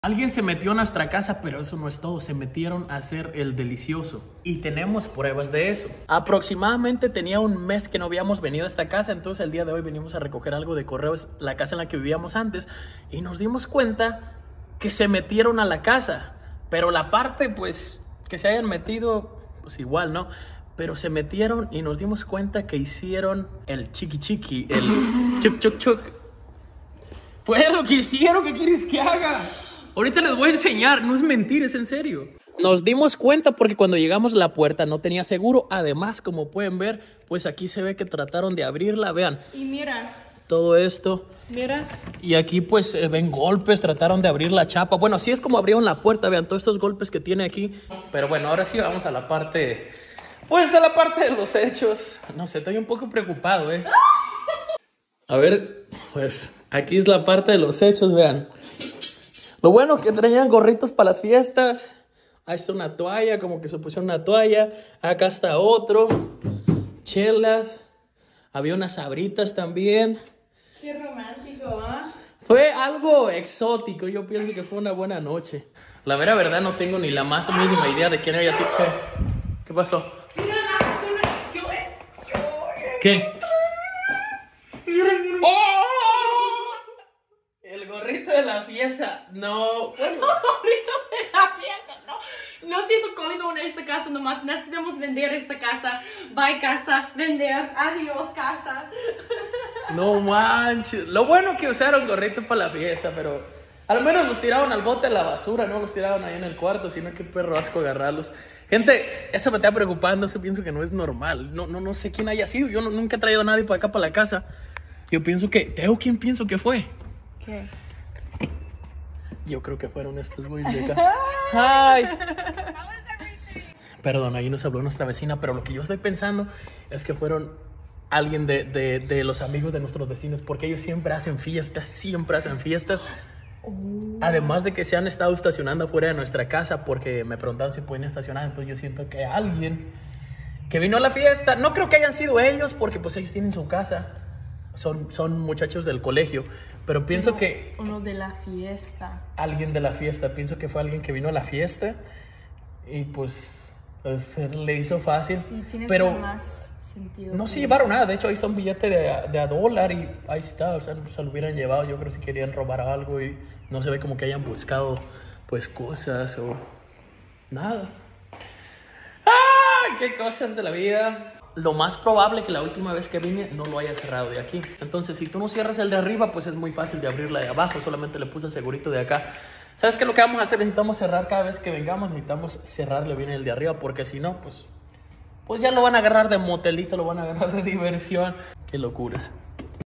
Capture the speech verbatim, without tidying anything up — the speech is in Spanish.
Alguien se metió a nuestra casa, pero eso no es todo. Se metieron a hacer el delicioso. Y tenemos pruebas de eso. Aproximadamente tenía un mes que no habíamos venido a esta casa. Entonces el día de hoy venimos a recoger algo de correos, la casa en la que vivíamos antes. Y nos dimos cuenta que se metieron a la casa. Pero la parte, pues, que se hayan metido, pues igual, ¿no? Pero se metieron y nos dimos cuenta que hicieron el chiqui chiqui, el chuc chuc chuc. Fue lo que hicieron. ¿Qué quieres que haga? Ahorita les voy a enseñar, no es mentir, es en serio. Nos dimos cuenta porque cuando llegamos la puerta no tenía seguro. Además, como pueden ver, pues aquí se ve que trataron de abrirla, vean. Y mira. Todo esto. Mira. Y aquí pues eh, ven golpes, trataron de abrir la chapa. Bueno, así es como abrieron la puerta, vean todos estos golpes que tiene aquí. Pero bueno, ahora sí vamos a la parte, pues a la parte de los hechos. No sé, estoy un poco preocupado, eh. A ver, pues aquí es la parte de los hechos, vean. Lo bueno que traían gorritos para las fiestas. Ahí está una toalla, como que se pusieron una toalla. Acá está otro. Chelas. Había unas sabritas también. Qué romántico, ¿ah? ¿eh? Fue algo exótico. Yo pienso que fue una buena noche. La vera verdad no tengo ni la más mínima idea de quién haya sido. ¿Qué, ¿Qué pasó? Mira la persona. Yo, yo, ¿Qué? Mira, mira. ¡Oh! El gorrito de la fiesta. No. Bueno. El gorrito de la fiesta, no. No siento cómodo en esta casa nomás. Necesitamos vender esta casa. Bye casa. Vender. Adiós casa. No manches. Lo bueno que usaron gorrito para la fiesta, pero al menos los tiraban al bote de la basura, no los tiraban ahí en el cuarto, sino que perro asco agarrarlos. Gente, eso me está preocupando. Eso pienso que no es normal. No, no, no sé quién haya sido. Yo no, nunca he traído a nadie para acá, para la casa. Yo pienso que... ¿Teo quién pienso que fue? ¿Qué? Yo creo que fueron estos güeyes de acá. ¡Ay! Perdón, ahí nos habló nuestra vecina, pero lo que yo estoy pensando es que fueron alguien de, de, de los amigos de nuestros vecinos, porque ellos siempre hacen fiestas, siempre hacen fiestas. Oh. Además de que se han estado estacionando fuera de nuestra casa, porque me preguntaban si pueden estacionar, entonces yo siento que alguien que vino a la fiesta, no creo que hayan sido ellos, porque pues ellos tienen su casa. Son, son muchachos del colegio, pero pienso uno, que... Uno de la fiesta. Alguien de la fiesta, pienso que fue alguien que vino a la fiesta y pues, pues le hizo fácil. Sí, tiene pero más sentido. No se llevaron nada, de hecho ahí está un billete de, de a dólar y ahí está, o sea, se lo hubieran llevado, yo creo si querían robar algo y no se ve como que hayan buscado pues cosas o nada. ¡Ah! ¡Qué cosas de la vida! Lo más probable que la última vez que vine no lo haya cerrado de aquí. Entonces, si tú no cierras el de arriba, pues es muy fácil de abrir la de abajo. Solamente le puse el segurito de acá. ¿Sabes qué? Lo que vamos a hacer, necesitamos cerrar cada vez que vengamos. Necesitamos cerrarle bien el de arriba, porque si no, pues, pues ya lo van a agarrar de motelito, lo van a agarrar de diversión. Qué locuras.